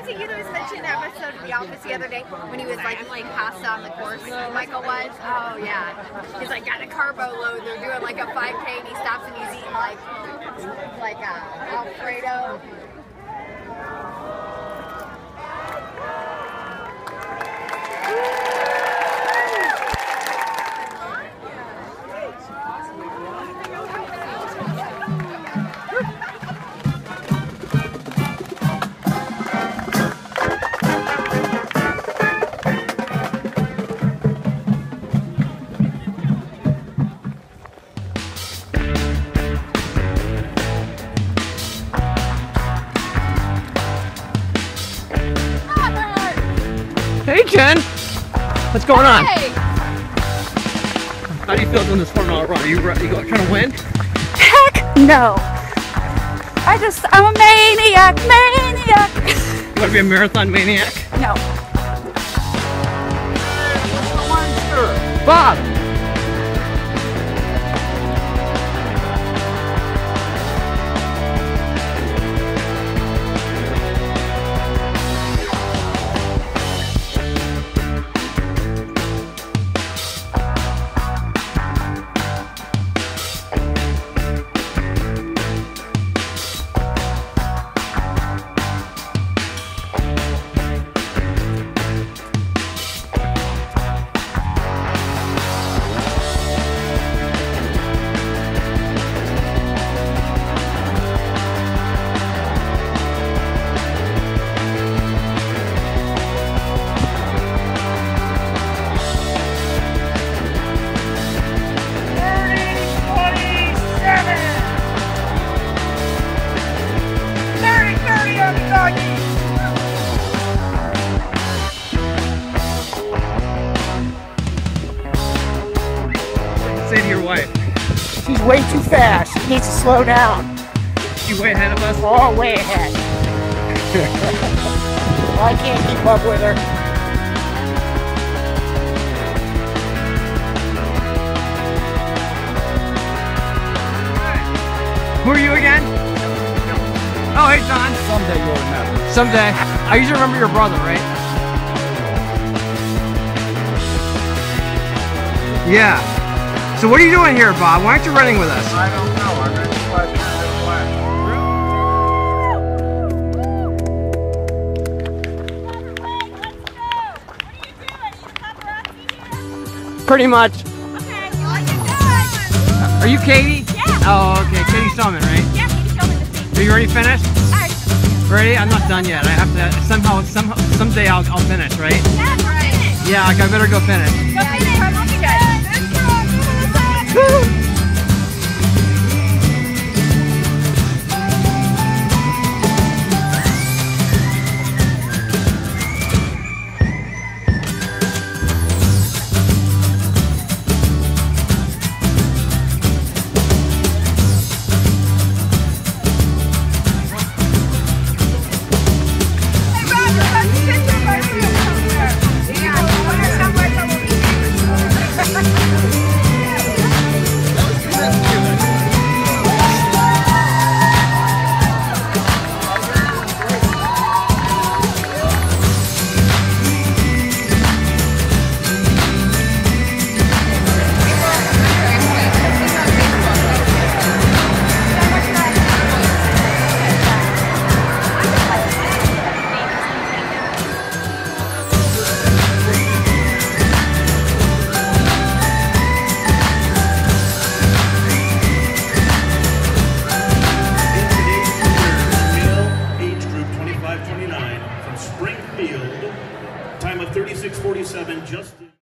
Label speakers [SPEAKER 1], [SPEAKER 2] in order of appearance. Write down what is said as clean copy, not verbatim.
[SPEAKER 1] was it you that was mentioning that episode of The Office the other day when he was like eating pasta on the course? Michael was? Oh yeah. He's like got a carbo load. They're doing like a 5K and he stops and he's eating like Alfredo.
[SPEAKER 2] Hey Jen! What's going on?
[SPEAKER 1] Hey!
[SPEAKER 2] How do you feel doing this 4-mile run? Are you trying to win?
[SPEAKER 3] Heck no! I'm a maniac!
[SPEAKER 2] You want to be a marathon maniac?
[SPEAKER 3] No.
[SPEAKER 2] Bob! Say to your wife.
[SPEAKER 3] She's way too fast. She needs to slow down.
[SPEAKER 2] She's way ahead of us?
[SPEAKER 3] Oh, way ahead. Well, I can't keep up with her.
[SPEAKER 2] Who are you again? Oh, hey John.
[SPEAKER 4] Someday you'll remember.
[SPEAKER 2] Someday. I usually remember your brother, right? Yeah. So what are you doing here, Bob? Why aren't you running with us?
[SPEAKER 4] I don't know. I'm ready to flash.
[SPEAKER 2] Pretty much.
[SPEAKER 1] Okay, well,
[SPEAKER 2] Are you Katie?
[SPEAKER 1] Yeah.
[SPEAKER 2] Oh, okay. Katie Stillman, right?
[SPEAKER 1] yeah, can you show me the seat?
[SPEAKER 2] Are you already finished?
[SPEAKER 1] Alright.
[SPEAKER 2] Ready? I'm not done yet. I have to someday I'll finish, right?
[SPEAKER 1] Yeah, we're finished.
[SPEAKER 2] Yeah, like I better go finish.
[SPEAKER 1] Go finish. I'm looking good.
[SPEAKER 5] Springfield, time of 36:47, just